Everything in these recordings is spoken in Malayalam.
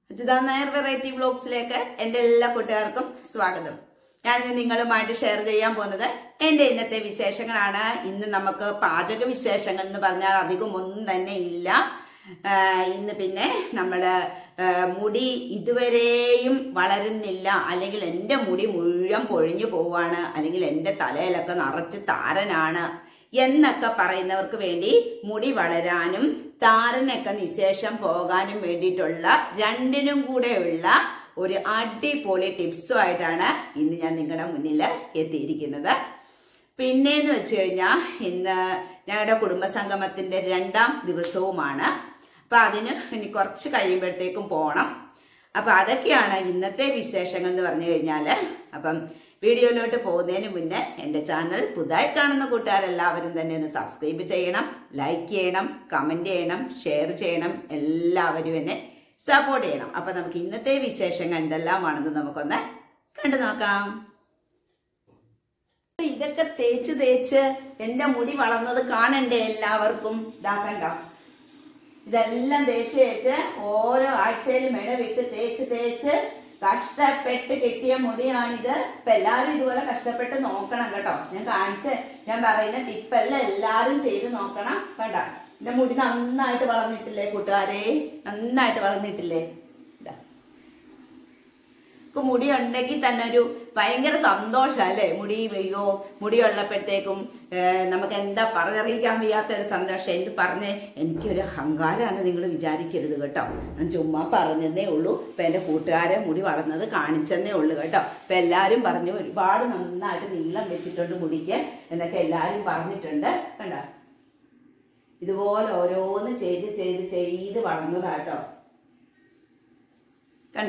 അജിത നായർ വെറൈറ്റി വ്ലോഗ്സിലേക്ക് എന്റെ എല്ലാ കൂട്ടുകാർക്കും സ്വാഗതം. ഞാനിന്ന് നിങ്ങളുമായിട്ട് ഷെയർ ചെയ്യാൻ പോകുന്നത് എന്റെ ഇന്നത്തെ വിശേഷങ്ങളാണ്. ഇന്ന് നമുക്ക് പാചക വിശേഷങ്ങൾ എന്ന് പറഞ്ഞാൽ അധികം ഒന്നും തന്നെ ഇല്ല. ഇന്ന് പിന്നെ നമ്മുടെ മുടി ഇതുവരെയും വളരുന്നില്ല, അല്ലെങ്കിൽ എൻ്റെ മുടി മുഴുവൻ പൊഴിഞ്ഞു പോവാണ്, അല്ലെങ്കിൽ എൻ്റെ തലയിലൊക്കെ നിറച്ച് താരനാണ് എന്നൊക്കെ പറയുന്നവർക്ക് വേണ്ടി മുടി വളരാനും താരനൊക്കെ നിശേഷം പോകാനും വേണ്ടിയിട്ടുള്ള രണ്ടിനും കൂടെയുള്ള ഒരു അടിപൊളി ടിപ്സുമായിട്ടാണ് ഇന്ന് ഞാൻ നിങ്ങളുടെ മുന്നിൽ എത്തിയിരിക്കുന്നത്. പിന്നെന്ന് വെച്ച് കഴിഞ്ഞാൽ ഇന്ന് ഞങ്ങളുടെ കുടുംബസംഗമത്തിന്റെ 2ാം ദിവസവുമാണ്. അപ്പൊ അതിന് ഇനി കുറച്ച് കഴിയുമ്പോഴത്തേക്കും പോകണം. അപ്പൊ അതൊക്കെയാണ് ഇന്നത്തെ വിശേഷങ്ങൾ എന്ന് പറഞ്ഞു കഴിഞ്ഞാല്. അപ്പം വീഡിയോയിലോട്ട് പോകുന്നതിന് മുന്നേ എൻ്റെ ചാനൽ പുതുതായി കാണുന്ന കൂട്ടുകാരെല്ലാവരും തന്നെ ഒന്ന് സബ്സ്ക്രൈബ് ചെയ്യണം, ലൈക്ക് ചെയ്യണം, കമന്റ് ചെയ്യണം, ഷെയർ ചെയ്യണം, എല്ലാവരും എന്നെ സപ്പോർട്ട് ചെയ്യണം. അപ്പൊ നമുക്ക് ഇന്നത്തെ വിശേഷങ്ങൾ എന്തെല്ലാമാണെന്ന് നമുക്കൊന്ന് കണ്ടു നോക്കാം. ഇതൊക്കെ തേച്ച് എൻ്റെ മുടി വളർന്നത് കാണണ്ടേ എല്ലാവർക്കും. ഇതാക്കണ്ട, ഇതെല്ലാം തേച്ച് ഓരോ ആഴ്ചയിലും ഇടവിട്ട് തേച്ച് കഷ്ടപ്പെട്ട് കിട്ടിയ മുടിയാണിത്. ഇപ്പൊ എല്ലാവരും ഇതുപോലെ കഷ്ടപ്പെട്ട് നോക്കണം കേട്ടോ. ഞാൻ പറയുന്ന ടിപ്പെല്ലാം എല്ലാരും ചെയ്ത് നോക്കണം. കണ്ട, എന്റെ മുടി നന്നായിട്ട് വളർന്നിട്ടില്ലേ കൂട്ടുകാരെ? നന്നായിട്ട് വളർന്നിട്ടില്ലേ? മുടി ഉണ്ടെങ്കിൽ തന്നെ ഒരു ഭയങ്കര സന്തോഷം അല്ലേ? മുടി ഉള്ളപ്പോഴത്തേക്കും നമുക്ക് എന്താ പറഞ്ഞറിയിക്കാൻ വയ്യാത്ത ഒരു സന്തോഷം. എന്ത് പറഞ്ഞ് എനിക്കൊരു അഹങ്കാരമാണ് നിങ്ങൾ വിചാരിക്കരുത് കേട്ടോ. ഞാൻ ചുമ്മാ പറഞ്ഞതേ ഉള്ളൂ. ഇപ്പൊ എന്റെ കൂട്ടുകാരെ മുടി വളർന്നത് കാണിച്ചെന്നേ ഉള്ളൂ കേട്ടോ. ഇപ്പൊ എല്ലാരും പറഞ്ഞു ഒരുപാട് നന്നായിട്ട് നീളം വെച്ചിട്ടുണ്ട് മുടിക്ക് എന്നൊക്കെ എല്ലാരും പറഞ്ഞിട്ടുണ്ട്. കണ്ട, ഇതുപോലെ ഓരോന്ന് ചെയ്ത് വളർന്നതാട്ടോ. കണ്ട,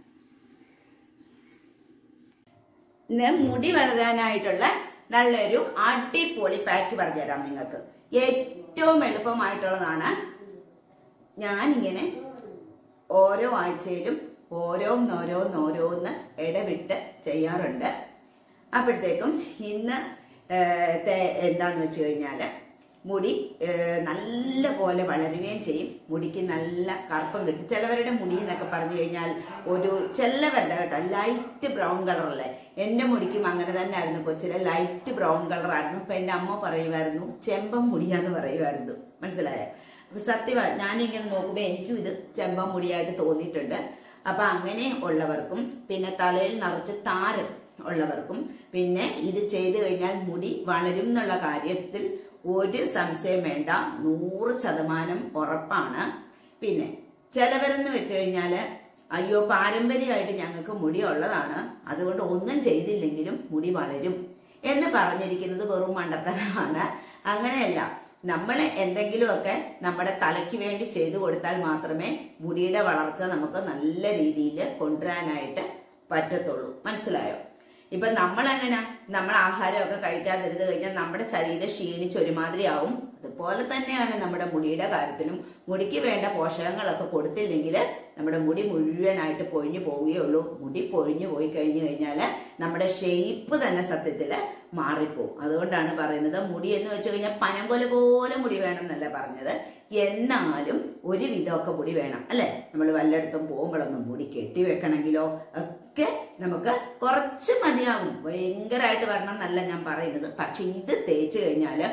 ഇന്ന് മുടി വളരാനായിട്ടുള്ള നല്ലൊരു അടിപൊളി പാക്ക് പറഞ്ഞുതരാം നിങ്ങൾക്ക്. ഏറ്റവും എളുപ്പമായിട്ടുള്ളതാണ്. ഞാനിങ്ങനെ ഓരോ ആഴ്ചയിലും ഓരോന്നോരോന്ന് ഇടവിട്ട് ചെയ്യാറുണ്ട്. അപ്പോഴത്തേക്കും ഇന്ന് എന്താന്ന് വെച്ച് കഴിഞ്ഞാല് മുടി നല്ല പോലെ വളരുകയും ചെയ്യും. മുടിക്ക് നല്ല കറുപ്പം കിട്ടും. ചിലവരുടെ മുടി എന്നൊക്കെ പറഞ്ഞു കഴിഞ്ഞാൽ ചിലവരുടെ കേട്ടോ ലൈറ്റ് ബ്രൗൺ കളറല്ലേ. എന്റെ മുടിക്കും അങ്ങനെ തന്നെ ആയിരുന്നു. കൊച്ചിലെ ലൈറ്റ് ബ്രൗൺ കളറായിരുന്നു. അപ്പൊ എന്റെ അമ്മ പറയുമായിരുന്നു ചെമ്പം മുടിയാന്ന് പറയുമായിരുന്നു. മനസ്സിലായോ? അപ്പൊ സത്യമാണ്, ഞാനിങ്ങനെ നോക്കുമ്പോ എനിക്കും ഇത് ചെമ്പം മുടിയായിട്ട് തോന്നിയിട്ടുണ്ട്. അപ്പൊ അങ്ങനെ ഉള്ളവർക്കും പിന്നെ തലയിൽ നിറച്ച് താരൻ ഉള്ളവർക്കും പിന്നെ ഇത് ചെയ്തു കഴിഞ്ഞാൽ മുടി വളരും എന്നുള്ള കാര്യത്തിൽ ഒരു സംശയം വേണ്ട, 100% ഉറപ്പാണ്. പിന്നെ ചിലവരെന്ന് വെച്ച് കഴിഞ്ഞാല് അയ്യോ പാരമ്പര്യമായിട്ട് ഞങ്ങൾക്ക് മുടി ഉള്ളതാണ്, അതുകൊണ്ട് ഒന്നും ചെയ്തില്ലെങ്കിലും മുടി വളരും എന്ന് പറഞ്ഞിരിക്കുന്നത് വെറും മണ്ടത്തരമാണ്. അങ്ങനെയല്ല, നമ്മൾ എന്തെങ്കിലുമൊക്കെ നമ്മുടെ തലയ്ക്ക് വേണ്ടി ചെയ്തു കൊടുത്താൽ മാത്രമേ മുടിയുടെ വളർച്ച നമുക്ക് നല്ല രീതിയിൽ കൊണ്ടുവരാനായിട്ട് പറ്റത്തുള്ളൂ. മനസ്സിലായോ? ഇപ്പൊ നമ്മൾ ആഹാരമൊക്കെ കഴിക്കാതിരുന്ന് കഴിഞ്ഞാൽ നമ്മുടെ ശരീരം ക്ഷീണിച്ച് ഒരുമാതിരി ആവും. അതുപോലെ തന്നെയാണ് നമ്മുടെ മുടിയുടെ കാര്യത്തിലും. മുടിക്ക് വേണ്ട പോഷകങ്ങളൊക്കെ കൊടുത്തില്ലെങ്കിൽ നമ്മുടെ മുടി മുഴുവനായിട്ട് പൊഴിഞ്ഞു പോവുകയുള്ളൂ. മുടി പൊഴിഞ്ഞു പോയി കഴിഞ്ഞാല് നമ്മുടെ ഷേപ്പ് തന്നെ സത്യത്തില് മാറിപ്പോവും. അതുകൊണ്ടാണ് പറയുന്നത് മുടി എന്ന് വെച്ച് കഴിഞ്ഞാൽ പനംകൊല പോലെ മുടി വേണം എന്നല്ല പറഞ്ഞത്. എന്നാലും ഒരു വിധമൊക്കെ മുടി വേണം അല്ലെ? നമ്മൾ വല്ലയിടത്തും പോകുമ്പോഴൊന്നും മുടി കെട്ടിവെക്കണമെങ്കിലോ ഒക്കെ നമുക്ക് കുറച്ച് മതിയാവും. ഭയങ്കരമായിട്ട് വരണം എന്നല്ല ഞാൻ പറയുന്നത്. പക്ഷെ ഇത് തേച്ച് കഴിഞ്ഞാല്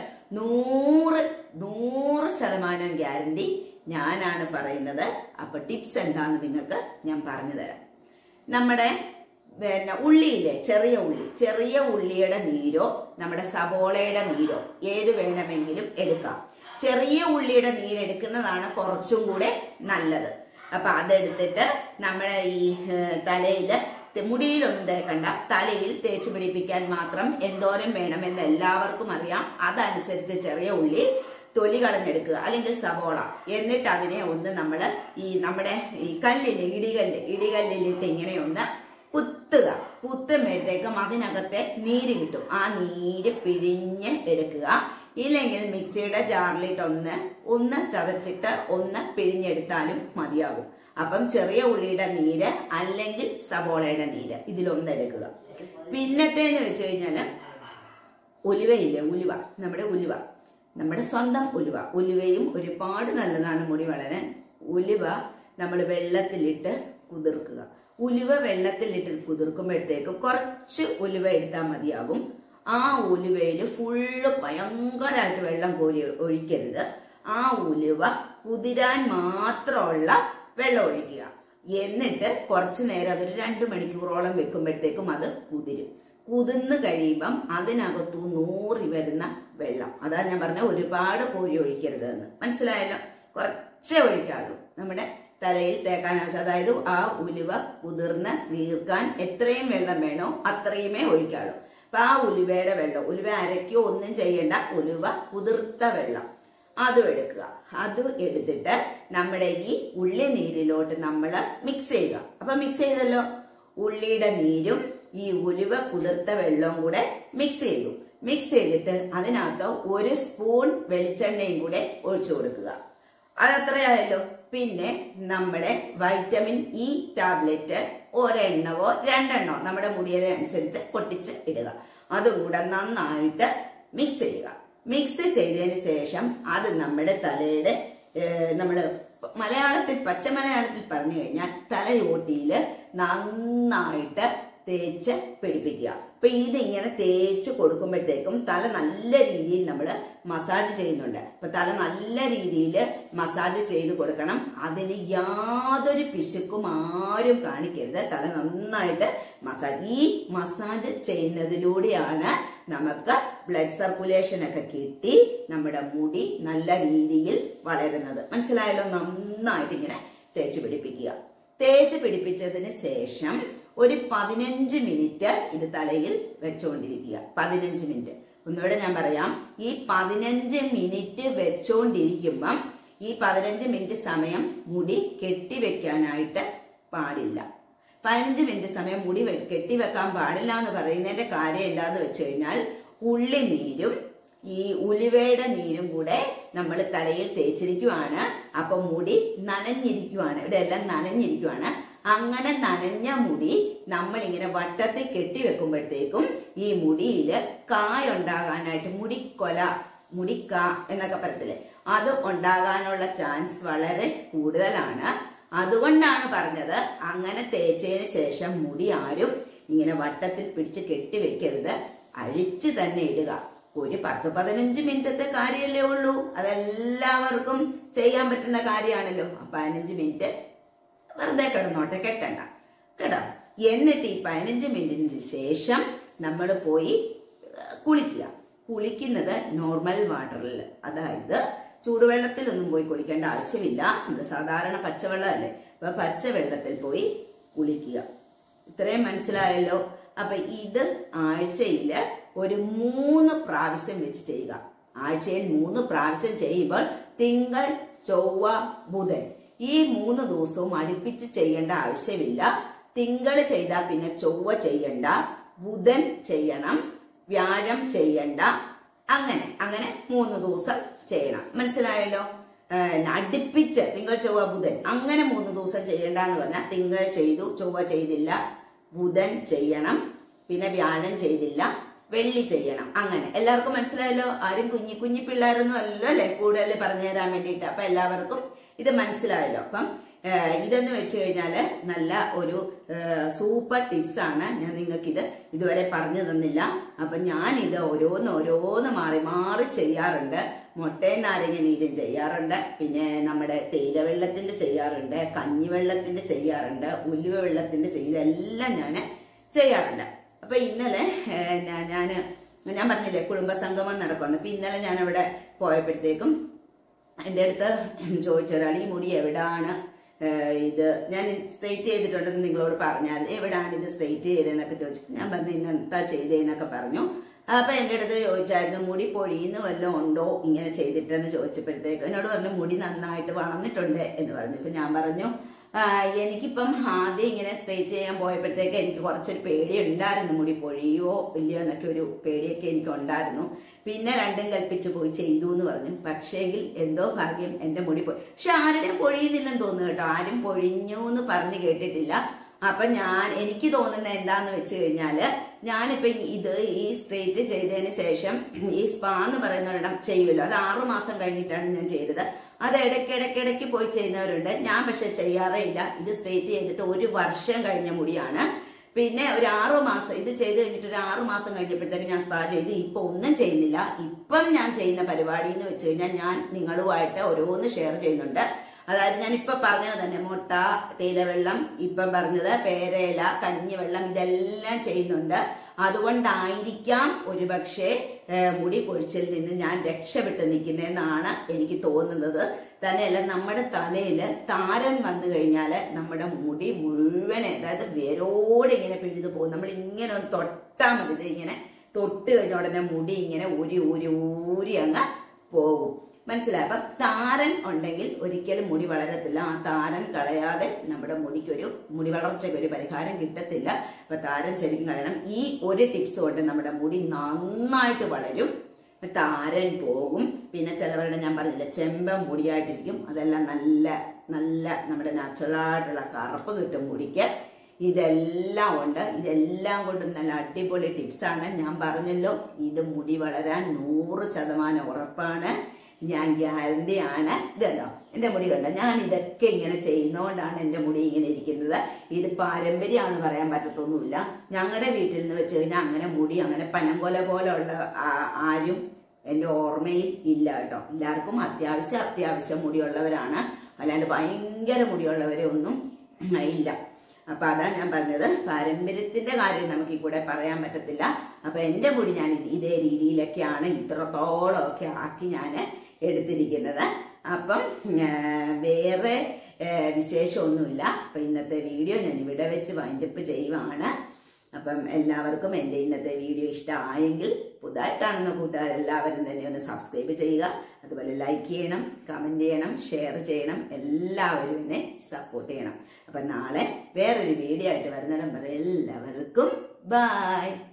100% ഗ്യാരണ്ടി ഞാനാണ് പറയുന്നത്. അപ്പൊ ടിപ്സ് എന്താന്ന് നിങ്ങൾക്ക് ഞാൻ പറഞ്ഞു തരാം. നമ്മുടെ ഉള്ളിയില്ലേ, ചെറിയ ഉള്ളിയുടെ നീരോ നമ്മുടെ സവോളയുടെ നീരോ ഏത് വേണമെങ്കിലും എടുക്കാം. ചെറിയ ഉള്ളിയുടെ നീരെടുക്കുന്നതാണ് കുറച്ചും കൂടെ നല്ലത്. അപ്പൊ അതെടുത്തിട്ട് നമ്മുടെ ഈ തലയില് മുടിയിലൊന്നും തേക്കണ്ട, തലയിൽ തേച്ച് പിടിപ്പിക്കാൻ മാത്രം എന്തോരം വേണമെന്ന് എല്ലാവർക്കും അറിയാം. അതനുസരിച്ച് ചെറിയ ഉള്ളി തൊലി കളഞ്ഞെടുക്കുക, അല്ലെങ്കിൽ സവോള. എന്നിട്ട് അതിനെ ഒന്ന് നമ്മുടെ ഈ കല്ലില് ഇടികല്ലിലിട്ട് ഇങ്ങനെ ഒന്ന് കുത്തുമ്പോഴത്തേക്കും അതിനകത്തെ നീര് കിട്ടും. ആ നീര് പിഴിഞ്ഞ് എടുക്കുക. ഇല്ലെങ്കിൽ മിക്സിയുടെ ജാറിലിട്ട് ഒന്ന് ചതച്ചിട്ട് ഒന്ന് പിഴിഞ്ഞെടുത്താലും മതിയാകും. അപ്പം ചെറിയ ഉള്ളിയുടെ നീര് അല്ലെങ്കിൽ സവോളയുടെ നീര് ഇതിലൊന്നെടുക്കുക. പിന്നത്തേന്ന് വെച്ച് കഴിഞ്ഞാല് ഉലുവയില്ലേ, നമ്മുടെ സ്വന്തം ഉലുവയും ഒരുപാട് നല്ലതാണ് മുടി വളരാൻ. ഉലുവ നമ്മൾ വെള്ളത്തിലിട്ട് കുതിർക്കുക. ഉലുവ വെള്ളത്തിലിട്ട് കുതിർക്കുമ്പോഴത്തേക്കും കുറച്ച് ഉലുവ എടുത്താൽ മതിയാകും. ആ ഉലുവയിൽ ഫുള്ള് ഭയങ്കരമായിട്ട് വെള്ളം കോരി ഒഴിക്കരുത്. ആ ഉലുവ കുതിരാൻ മാത്രമുള്ള വെള്ളം ഒഴിക്കുക. എന്നിട്ട് കുറച്ചു നേരം അതൊരു 2 മണിക്കൂറോളം വെക്കുമ്പോഴത്തേക്കും അത് കുതിരും. കുതിർന്ന് കഴിയുമ്പം അതിനകത്തു നൂറി വരുന്ന വെള്ളം, അതാ ഞാൻ പറഞ്ഞ ഒരുപാട് കോരി ഒഴിക്കരുത് എന്ന്. മനസ്സിലായല്ലോ? കുറച്ചേ ഒഴിക്കാറുള്ളൂ. നമ്മുടെ തലയിൽ തേക്കാൻ ആവശ്യം, അതായത് ആ ഉലുവ കുതിർന്ന് വീർക്കാൻ എത്രയും വെള്ളം വേണോ അത്രയുമേ ഒഴിക്കാറുള്ളൂ. അപ്പൊ ആ ഉലുവയുടെ വെള്ളം, ഉലുവ അരയ്ക്കോ ഒന്നും ചെയ്യേണ്ട, ഉലുവ കുതിർത്ത വെള്ളം അതും എടുക്കുക. അത് എടുത്തിട്ട് നമ്മുടെ ഈ ഉള്ളി നീരിലോട്ട് നമ്മൾ മിക്സ് ചെയ്യുക. അപ്പൊ മിക്സ് ചെയ്തല്ലോ, ഉള്ളിയുടെ നീരും ഈ ഉലുവ കുതിർത്ത വെള്ളവും കൂടെ മിക്സ് ചെയ്തു. മിക്സ് ചെയ്തിട്ട് അതിനകത്ത് 1 സ്പൂൺ വെളിച്ചെണ്ണയും കൂടെ ഒഴിച്ചു കൊടുക്കുക. അതത്രയായല്ലോ. പിന്നെ നമ്മുടെ വൈറ്റമിൻ ഇ ടാബ്ലറ്റ് 1 എണ്ണവോ 2 എണ്ണോ നമ്മുടെ മുടിയുടെ അനുസരിച്ച് പൊട്ടിച്ച് ഇടുക. അതുകൂടെ നന്നായിട്ട് മിക്സ് ചെയ്യുക. മിക്സ് ചെയ്തതിന് ശേഷം അത് നമ്മുടെ തലയുടെ നമ്മള് മലയാളത്തിൽ പച്ച മലയാളത്തിൽ പറഞ്ഞു കഴിഞ്ഞാൽ തലയോട്ടിയിൽ നന്നായിട്ട് തേച്ച് പിടിപ്പിക്കുക. അപ്പൊ ഇതിങ്ങനെ തേച്ച് കൊടുക്കുമ്പോഴത്തേക്കും തല നല്ല രീതിയിൽ നമ്മൾ മസാജ് ചെയ്യുന്നുണ്ട്. അപ്പൊ തല നല്ല രീതിയിൽ മസാജ് ചെയ്ത് കൊടുക്കണം. അതിന് യാതൊരു പിശുക്കും ആരും കാണിക്കരുത്. തല നന്നായിട്ട് മസാജ്, ഈ മസാജ് ചെയ്യുന്നതിലൂടെയാണ് നമുക്ക് ബ്ലഡ് സർക്കുലേഷൻ ഒക്കെ കിട്ടി നമ്മുടെ മുടി നല്ല രീതിയിൽ വളരുന്നത്. മനസ്സിലായല്ലോ? നന്നായിട്ട് ഇങ്ങനെ തേച്ച് പിടിപ്പിക്കുക. തേച്ച് പിടിപ്പിച്ചതിന് ശേഷം ഒരു 15 മിനിറ്റ് ഇത് തലയിൽ വെച്ചുകൊണ്ടിരിക്കുക. 15 മിനിറ്റ്. ഒന്നുകൂടെ ഞാൻ പറയാം, ഈ 15 മിനിറ്റ് വെച്ചുകൊണ്ടിരിക്കുമ്പം ഈ 15 മിനിറ്റ് സമയം മുടി കെട്ടിവെക്കാനായിട്ട് പാടില്ല. 15 മിനിറ്റ് സമയം മുടി കെട്ടിവെക്കാൻ പാടില്ല എന്ന് പറയുന്നതിന്റെ കാര്യം എന്താന്ന് വെച്ച് കഴിഞ്ഞാൽ, ഉള്ളി നീരും ഈ ഉലുവയുടെ നീരും കൂടെ നമ്മൾ തലയിൽ തേച്ചിരിക്കുവാണ്. അപ്പൊ മുടി നനഞ്ഞിരിക്കുവാണ്, ഇവിടെ എല്ലാം നനഞ്ഞിരിക്കുവാണ്. അങ്ങനെ നനഞ്ഞ മുടി നമ്മൾ ഇങ്ങനെ വട്ടത്തിൽ കെട്ടിവെക്കുമ്പോഴത്തേക്കും ഈ മുടിയിൽ കായുണ്ടാകാനായിട്ട്, മുടിക്ക എന്നൊക്കെ പറയത്തില്ലേ, അത് ഉണ്ടാകാനുള്ള ചാൻസ് വളരെ കൂടുതലാണ്. അതുകൊണ്ടാണ് പറഞ്ഞത് അങ്ങനെ തേച്ചതിന് ശേഷം മുടി ആരും ഇങ്ങനെ വട്ടത്തിൽ പിടിച്ച് കെട്ടിവെക്കരുത്, അഴിച്ച് തന്നെ ഇടുക. ഒരു 10-15 മിനിറ്റത്തെ കാര്യമല്ലേ ഉള്ളൂ, അതെല്ലാവർക്കും ചെയ്യാൻ പറ്റുന്ന കാര്യമാണല്ലോ. 15 മിനിറ്റ് വെറുതെ കിടന്നോട്ടെ, കെട്ടണ്ട കേട്ടോ. എന്നിട്ട് ഈ 15 മിനിറ്റിന് ശേഷം നമ്മൾ പോയി കുളിക്കുക. കുളിക്കുന്നത് നോർമൽ വാട്ടറിൽ, അതായത് ചൂടുവെള്ളത്തിലൊന്നും പോയി കുളിക്കേണ്ട ആവശ്യമില്ല. നമ്മൾ സാധാരണ പച്ചവെള്ളമല്ലേ, അപ്പൊ പച്ചവെള്ളത്തിൽ പോയി കുളിക്കുക. ഇത്രയും മനസ്സിലായല്ലോ? അപ്പൊ ഇത് ആഴ്ചയിൽ ഒരു 3 പ്രാവശ്യം വെച്ച് ചെയ്യുക. ആഴ്ചയിൽ 3 പ്രാവശ്യം ചെയ്യുമ്പോൾ തിങ്കൾ, ചൊവ്വ, ബുധൻ ഈ 3 ദിവസവും അടുപ്പിച്ച് ചെയ്യേണ്ട ആവശ്യമില്ല. തിങ്കൾ ചെയ്താൽ പിന്നെ ചൊവ്വ ചെയ്യണ്ട, ബുധൻ ചെയ്യണം, വ്യാഴം ചെയ്യണ്ട, അങ്ങനെ 3 ദിവസം ചെയ്യണം. മനസ്സിലായല്ലോ? അടുപ്പിച്ച് തിങ്കൾ, ചൊവ്വ, ബുധൻ അങ്ങനെ 3 ദിവസം ചെയ്യണ്ടെന്ന് പറഞ്ഞാൽ തിങ്കൾ ചെയ്തു, ചൊവ്വ ചെയ്തില്ല, ബുധൻ ചെയ്യണം, പിന്നെ വ്യാഴം ചെയ്തില്ല, വെള്ളി ചെയ്യണം. അങ്ങനെ എല്ലാവർക്കും മനസ്സിലായല്ലോ? ആരും കുഞ്ഞി പിള്ളേരൊന്നും അല്ലല്ലോ അല്ലെ കൂടുതൽ പറഞ്ഞു തരാൻ വേണ്ടിയിട്ട്. അപ്പൊ എല്ലാവർക്കും ഇത് മനസ്സിലായല്ലോ? അപ്പം ഇതെന്ന് വെച്ച് കഴിഞ്ഞാല് നല്ല ഒരു സൂപ്പർ ടിപ്സ് ആണ്. ഞാൻ നിങ്ങൾക്ക് ഇതുവരെ പറഞ്ഞു തന്നില്ല. അപ്പൊ ഞാൻ ഇത് ഓരോന്ന് മാറി ചെയ്യാറുണ്ട്. മുട്ടയും നാരങ്ങ നീരും ചെയ്യാറുണ്ട്, പിന്നെ നമ്മുടെ തേയില വെള്ളത്തിന്റെ ചെയ്യാറുണ്ട്, കഞ്ഞിവെള്ളത്തിന്റെ ചെയ്യാറുണ്ട്, ഉലുവ വെള്ളത്തിന്റെ ഇതെല്ലാം ഞാൻ ചെയ്യാറുണ്ട്. അപ്പൊ ഇന്നലെ ഞാൻ പറഞ്ഞില്ലേ കുടുംബസംഗമം നടക്കുന്നു. അപ്പൊ ഇന്നലെ ഞാൻ അവിടെ പോയപ്പോഴത്തേക്കും എൻ്റെ അടുത്ത് ചോദിച്ചൊരാൾ, ഈ മുടി എവിടാണ് ഇത് ഞാൻ സ്ട്രെയിറ്റ് ചെയ്തിട്ടുണ്ടെന്ന് നിങ്ങളോട് പറഞ്ഞാൽ എവിടാണ് ഇത് സ്ട്രെയിറ്റ് ചെയ്തതെന്നൊക്കെ ചോദിച്ചു. ഞാൻ പറഞ്ഞു ഇന്നെന്താ ചെയ്തതെന്നൊക്കെ പറഞ്ഞു. അപ്പൊ എൻ്റെ അടുത്ത് ചോദിച്ചായിരുന്നു മുടി പൊഴിയുന്ന വല്ലതും ഉണ്ടോ ഇങ്ങനെ ചെയ്തിട്ടെന്ന് ചോദിച്ചപ്പോഴത്തേക്ക് എന്നോട് പറഞ്ഞു മുടി നന്നായിട്ട് വളർന്നിട്ടുണ്ട് എന്ന് പറഞ്ഞു. ഇപ്പൊ ഞാൻ പറഞ്ഞു എനിക്കിപ്പം ആദ്യം ഇങ്ങനെ സ്ട്രെയിറ്റ് ചെയ്യാൻ പോയപ്പോഴത്തേക്ക് എനിക്ക് കുറച്ചൊരു പേടി ഉണ്ടായിരുന്നു, മുടി പൊഴിയോ ഇല്ലയോ എന്നൊക്കെ ഒരു പേടിയൊക്കെ എനിക്ക് ഉണ്ടായിരുന്നു. പിന്നെ രണ്ടും കൽപ്പിച്ച് പോയി ചെയ്തു എന്ന് പറഞ്ഞു. പക്ഷേങ്കിൽ എന്തോ ഭാഗ്യം എന്റെ മുടി പോയി. പക്ഷെ ആരുടെയും പൊഴിയുന്നില്ലെന്ന് തോന്നുന്നു കേട്ടോ, ആരും പൊഴിഞ്ഞു എന്ന് പറഞ്ഞു കേട്ടിട്ടില്ല. അപ്പൊ എനിക്ക് തോന്നുന്ന എന്താന്ന് വെച്ച് കഴിഞ്ഞാല്, ഞാനിപ്പൊ ഈ സ്ട്രെയിറ്റ് ചെയ്തതിന് ശേഷം ഈ സ്പാ എന്ന് പറയുന്ന ഒരിടം ചെയ്യുമല്ലോ, അത് 6 മാസം കഴിഞ്ഞിട്ടാണ് ഞാൻ ചെയ്തത്. അത് ഇടയ്ക്കിടയ്ക്ക് പോയി ചെയ്യുന്നവരുണ്ട്. ഞാൻ പക്ഷെ ചെയ്യാറേ ഇല്ല. ഇത് സ്ട്രെയിറ്റ് ചെയ്തിട്ട് 1 വർഷം കഴിഞ്ഞ മുടിയാണ്. പിന്നെ ഒരു 6 മാസം ഇത് ചെയ്ത് കഴിഞ്ഞിട്ട് ഒരു 6 മാസം കഴിഞ്ഞപ്പോഴത്തേക്ക് ഞാൻ സ്പാ ചെയ്ത് ഇപ്പൊ ഒന്നും ചെയ്യുന്നില്ല. ഇപ്പം ഞാൻ ചെയ്യുന്ന പരിപാടി എന്ന് വെച്ച് കഴിഞ്ഞാൽ ഞാൻ നിങ്ങളുമായിട്ട് ഓരോന്ന് ഷെയർ ചെയ്യുന്നുണ്ട്. അതായത് ഞാൻ ഇപ്പൊ പറഞ്ഞത് തന്നെ മുട്ട, തേയിലവെള്ളം, ഇപ്പം പറഞ്ഞത് പേരയില, കഞ്ഞിവെള്ളം, ഇതെല്ലാം ചെയ്യുന്നുണ്ട്. അതുകൊണ്ടായിരിക്കാം ഒരുപക്ഷെ മുടി കൊഴിച്ചിലിൽ നിന്ന് ഞാൻ രക്ഷപ്പെട്ട് നിൽക്കുന്നതെന്നാണ് എനിക്ക് തോന്നുന്നത്. തന്നെയല്ല, നമ്മുടെ തലയിൽ താരൻ വന്നു കഴിഞ്ഞാൽ നമ്മുടെ മുടി മുഴുവൻ, അതായത് വേരോടെ ഇങ്ങനെ പിഴുതു പോകും. നമ്മൾ ഇങ്ങനെ ഒന്ന് തൊട്ടാൽ മതി, ഇത് ഇങ്ങനെ തൊട്ട് കഴിഞ്ഞ ഉടനെ മുടി ഇങ്ങനെ ഊരി അങ്ങ് പോകും. മനസ്സിലായി? അപ്പൊ താരൻ ഉണ്ടെങ്കിൽ ഒരിക്കലും മുടി വളരത്തില്ല. ആ താരൻ കളയാതെ നമ്മുടെ മുടി വളർച്ചയ്ക്ക് ഒരു പരിഹാരം കിട്ടത്തില്ല. അപ്പൊ താരൻ ശരിക്കും കളയണം. ഈ ഒരു ടിപ്സ് കൊണ്ട് നമ്മുടെ മുടി നന്നായിട്ട് വളരും, താരൻ പോകും. പിന്നെ ചിലവരുടെ ഞാൻ പറഞ്ഞില്ല ചെമ്പൻ മുടിയായിട്ടിരിക്കും. അതെല്ലാം നല്ല നല്ല നമ്മുടെ നാച്ചുറലായിട്ടുള്ള കറുപ്പ് കിട്ടും മുടിക്ക്. ഇതെല്ലാം ഉണ്ട്. ഇതെല്ലാം കൊണ്ടും നല്ല അടിപൊളി ടിപ്സാണ്. ഞാൻ പറഞ്ഞല്ലോ, ഇത് മുടി വളരാൻ 100% ഉറപ്പാണ്. ഞാൻ ഗ്യാരണ്ടി ആണ്. ഇതല്ലോ എന്റെ മുടി കണ്ടോ, ഞാൻ ഇതൊക്കെ ഇങ്ങനെ ചെയ്യുന്നതുകൊണ്ടാണ് എന്റെ മുടി ഇങ്ങനെ ഇരിക്കുന്നത്. ഇത് പാരമ്പര്യമാണെന്ന് പറയാൻ പറ്റത്തൊന്നുമില്ല. ഞങ്ങളുടെ വീട്ടിൽ നിന്ന് വെച്ച് കഴിഞ്ഞാൽ അങ്ങനെ മുടി അങ്ങനെ പനംകൊല പോലെയുള്ള ആരും എന്റെ ഓർമ്മയിൽ ഇല്ല കേട്ടോ. എല്ലാവർക്കും അത്യാവശ്യം മുടിയുള്ളവരാണ്, അല്ലാണ്ട് ഭയങ്കര മുടിയുള്ളവരെ ഒന്നും ഇല്ല. അപ്പൊ അതാ ഞാൻ പറഞ്ഞത്, പാരമ്പര്യത്തിന്റെ കാര്യം നമുക്ക് ഈ കൂടെ പറയാൻ പറ്റത്തില്ല. അപ്പൊ എന്റെ മുടി ഞാൻ ഇതേ രീതിയിലൊക്കെയാണ് ഇത്രത്തോളം ഒക്കെ ആക്കി ഞാൻ എടുത്തിരിക്കുന്നത്. അപ്പം വേറെ വിശേഷമൊന്നുമില്ല. അപ്പൊ ഇന്നത്തെ വീഡിയോ ഞാൻ ഇവിടെ വെച്ച് വൈൻഡപ്പ് ചെയ്യുവാണ്. അപ്പം എല്ലാവർക്കും എൻ്റെ ഇന്നത്തെ വീഡിയോ ഇഷ്ടമായെങ്കിൽ പുതുതായി കാണുന്ന കൂട്ടുകാരെല്ലാവരും തന്നെ ഒന്ന് സബ്സ്ക്രൈബ് ചെയ്യുക. അതുപോലെ ലൈക്ക് ചെയ്യണം, കമന്റ് ചെയ്യണം, ഷെയർ ചെയ്യണം. എല്ലാവരും എന്നെ സപ്പോർട്ട് ചെയ്യണം. അപ്പം നാളെ വേറൊരു വീഡിയോ ആയിട്ട് വരുന്നിടം വരെ എല്ലാവർക്കും ബൈ.